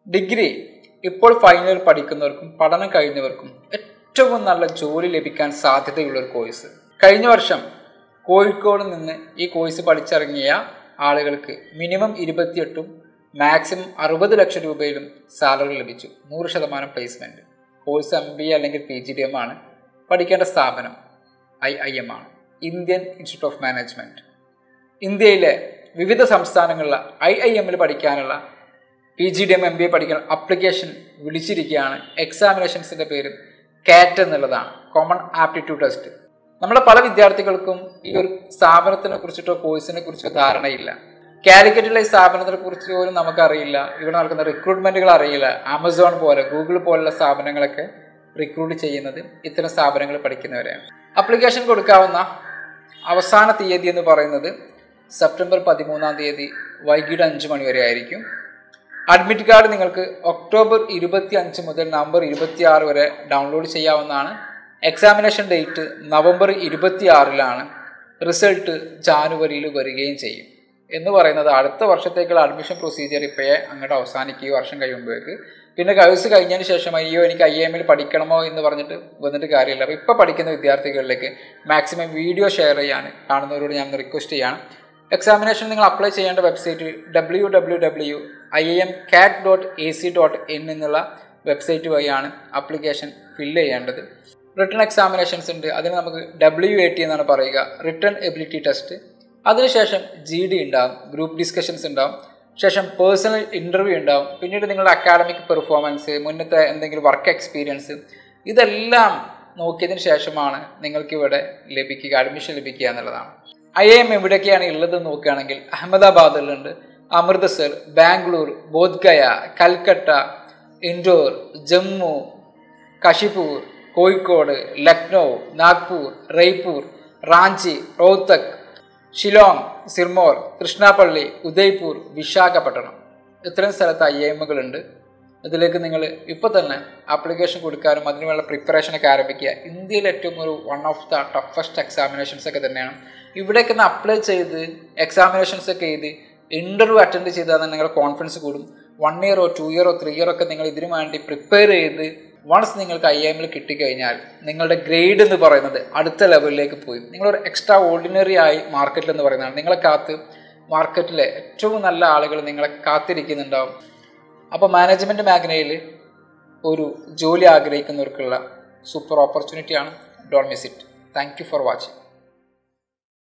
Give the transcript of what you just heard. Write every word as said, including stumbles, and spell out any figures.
Degree ഇപ്പോൾ final പഠിക്കുന്നവർക്കും പഠനം കഴിഞ്ഞവർക്കും ഏറ്റവും നല്ല ജോലി ലഭിക്കാൻ സാധ്യതയുള്ള ഒരു കോഴ്സ്. കഴിഞ്ഞ വർഷം കോഴിക്കോട് നിന്ന് ഈ കോഴ്സ് പഠിച്ചിറങ്ങിയ ആളുകൾക്ക് മിനിമം ഇരുപത്തിയെട്ടും മാക്സിമം അറുപത് ലക്ഷം രൂപയിലും സാലറി ലഭിച്ചു. നൂറ് ശതമാനം placement. Course M B A അല്ലെങ്കിൽ പി ജി ഡി എം ആണ്. പഠിക്കേണ്ട സ്ഥാപനം ഐ ഐ എം ആണ്, ഇന്ത്യൻ ഇൻസ്റ്റിറ്റ്യൂട്ട് ഓഫ് മാനേജ്മെൻറ്റ്. ഇന്ത്യയിലെ വിവിധ സംസ്ഥാനങ്ങളിലെ ഐ ഐ എമ്മിൽ പഠിക്കാനുള്ള P G D M M B A പഠിക്കാൻ അപ്ലിക്കേഷൻ വിളിച്ചിരിക്കുകയാണ്. എക്സാമിനേഷൻസിൻ്റെ പേര് കാറ്റ് എന്നുള്ളതാണ്, കോമൺ ആപ്റ്റിറ്റ്യൂഡ് ടെസ്റ്റ്. നമ്മുടെ പല വിദ്യാർത്ഥികൾക്കും ഈ ഒരു സ്ഥാപനത്തിനെ കുറിച്ചിട്ടോ കോഴ്സിനെ കുറിച്ചോ ധാരണയില്ല. കാലിക്കറ്റിലെ ഈ സ്ഥാപനത്തിനെ കുറിച്ച് പോലും നമുക്കറിയില്ല. ഇവിടെ നടക്കുന്ന റിക്രൂട്ട്മെൻറ്റുകൾ അറിയില്ല. ആമസോൺ പോലെ ഗൂഗിൾ പോലുള്ള സ്ഥാപനങ്ങളൊക്കെ റിക്രൂട്ട് ചെയ്യുന്നത് ഇത്തരം സ്ഥാപനങ്ങൾ പഠിക്കുന്നവരെയാണ്. അപ്ലിക്കേഷൻ കൊടുക്കാവുന്ന അവസാന തീയതി എന്ന് പറയുന്നത് സെപ്റ്റംബർ പതിമൂന്നാം തീയതി വൈകിട്ട് അഞ്ച് മണി വരെ ആയിരിക്കും. അഡ്മിറ്റ് കാർഡ് നിങ്ങൾക്ക് ഒക്ടോബർ ഇരുപത്തി അഞ്ച് മുതൽ നവംബർ ഇരുപത്തി ആറ് വരെ ഡൗൺലോഡ് ചെയ്യാവുന്നതാണ്. എക്സാമിനേഷൻ ഡേറ്റ് നവംബർ ഇരുപത്തി ആറിലാണ്. റിസൾട്ട് ജാനുവരിയിൽ വരികയും ചെയ്യും. എന്ന് പറയുന്നത് അടുത്ത വർഷത്തേക്കുള്ള അഡ്മിഷൻ പ്രൊസീജിയർ ഇപ്പോഴേ അങ്ങോട്ട് അവസാനിക്കുക വർഷം കഴിയുമ്പോഴേക്ക്. പിന്നെ കോഴ്സ് കഴിഞ്ഞതിന് ശേഷം അയ്യോ എനിക്ക് ഐ എമ്മിൽ പഠിക്കണമോ എന്ന് പറഞ്ഞിട്ട് വന്നിട്ട് കാര്യമില്ല. അപ്പോൾ ഇപ്പോൾ പഠിക്കുന്ന വിദ്യാർത്ഥികളിലേക്ക് മാക്സിമം വീഡിയോ ഷെയർ ചെയ്യാൻ കാണുന്നവരോട് ഞാൻ റിക്വസ്റ്റ് ചെയ്യാണ്. എക്സാമിനേഷൻ നിങ്ങൾ അപ്ലൈ ചെയ്യേണ്ട website W W W I I M CAT dot A C dot in എന്നുള്ള വെബ്സൈറ്റ് വഴിയാണ് അപ്ലിക്കേഷൻ ഫില്ല് ചെയ്യേണ്ടത്. റിട്ടൺ എക്സാമിനേഷൻസ് ഉണ്ട്. അതിന് നമുക്ക് ഡബ്ല്യു എ ടി എന്നാണ് പറയുക, റിട്ടൺ എബിലിറ്റി ടെസ്റ്റ്. അതിനുശേഷം ജി ഡി ഉണ്ടാവും, ഗ്രൂപ്പ് ഡിസ്കഷൻസ് ഉണ്ടാവും, ശേഷം പേഴ്സണൽ ഇൻ്റർവ്യൂ ഉണ്ടാവും. പിന്നീട് നിങ്ങളുടെ അക്കാഡമിക് പെർഫോമൻസ്, മുന്നത്തെ എന്തെങ്കിലും വർക്ക് എക്സ്പീരിയൻസ്, ഇതെല്ലാം നോക്കിയതിന് ശേഷമാണ് നിങ്ങൾക്കിവിടെ ലഭിക്കുക, അഡ്മിഷൻ ലഭിക്കുക എന്നുള്ളതാണ്. ഐ ഐ എം എവിടെയൊക്കെയാണ് ഉള്ളതെന്ന് നോക്കുകയാണെങ്കിൽ അഹമ്മദാബാദിലുണ്ട്, അമൃത്സർ, ബാംഗ്ലൂർ, ബോധ്ഗയ, കൽക്കട്ട, ഇൻഡോർ, ജമ്മു, കശിപൂർ, കോഴിക്കോട്, ലക്നൗ, നാഗ്പൂർ, റയ്പൂർ, റാഞ്ചി, റോഹ്തക്, ഷിലോങ്, സിർമോർ, കൃഷ്ണാപള്ളി, ഉദയ്പൂർ, വിശാഖപട്ടണം. ഇത്രയും സ്ഥലത്ത് ഐ ഐ എമ്മുകളുണ്ട്. ഇതിലേക്ക് നിങ്ങൾ ഇപ്പോൾ തന്നെ ആപ്ലിക്കേഷൻ കൊടുക്കാനും അതിനുള്ള പ്രിപ്പറേഷനൊക്കെ ആരംഭിക്കുക. ഇന്ത്യയിൽ ഏറ്റവും ഒരു one of the toughest examinations ഒക്കെ തന്നെയാണ്. ഇവിടേക്ക് ഒന്ന് അപ്ലൈ ചെയ്ത് എക്സാമിനേഷൻസ് ഒക്കെ ചെയ്ത് ഇൻ്റർവ്യൂ അറ്റൻഡ് ചെയ്താൽ നിങ്ങളുടെ കോൺഫിഡൻസ് കൂടും. വൺ ഇയറോ ടു ഇയറോ ത്രീ ഇയറോ ഒക്കെ നിങ്ങൾ ഇതിനു വേണ്ടി പ്രിപ്പയർ ചെയ്ത് വൺസ് നിങ്ങൾക്ക് ഐ എമ്മിൽ കിട്ടിക്കഴിഞ്ഞാൽ നിങ്ങളുടെ ഗ്രേഡ് എന്ന് പറയുന്നത് അടുത്ത ലെവലിലേക്ക് പോയി നിങ്ങളൊരു എക്സ്ട്രാ ഓർഡിനറി ആയി മാർക്കറ്റിൽ എന്ന് പറയുന്നതാണ്. നിങ്ങളെ കാത്ത് മാർക്കറ്റിലെ ഏറ്റവും നല്ല ആളുകൾ നിങ്ങളെ കാത്തിരിക്കുന്നുണ്ടാവും. അപ്പോൾ മാനേജ്മെൻറ്റ് മേഖലയിൽ ഒരു ജോലി ആഗ്രഹിക്കുന്നവർക്കുള്ള സൂപ്പർ ഓപ്പർച്യൂണിറ്റിയാണ്. Don't miss it. Thank you for watching.